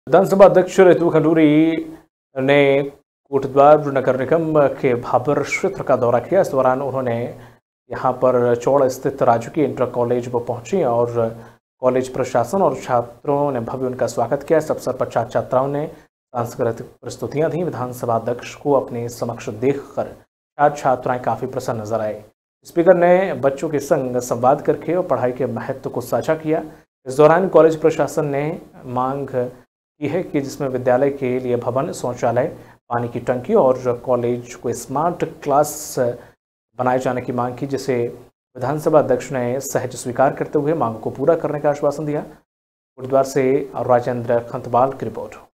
विधानसभा अध्यक्ष रितु खंडूरी ने कोटद्वार नगर निगम के भाबर क्षेत्र का दौरा किया। इस दौरान उन्होंने यहां पर चौड़ स्थित राजकीय इंटर कॉलेज वो पहुंची और कॉलेज प्रशासन और छात्रों ने भव्य उनका स्वागत किया। इस अवसर पर छात्र छात्राओं ने सांस्कृतिक प्रस्तुतियां दी। विधानसभा अध्यक्ष को अपने समक्ष देखकर छात्र छात्राएं काफी प्रसन्न नजर आए। स्पीकर ने बच्चों के संग संवाद करके और पढ़ाई के महत्व को साझा किया। इस दौरान कॉलेज प्रशासन ने मांग की है कि जिसमें विद्यालय के लिए भवन, शौचालय, पानी की टंकी और कॉलेज को स्मार्ट क्लास बनाए जाने की मांग की, जिसे विधानसभा अध्यक्ष ने सहज स्वीकार करते हुए मांग को पूरा करने का आश्वासन दिया। कोटद्वार से राजेंद्र खंतवाल की रिपोर्ट।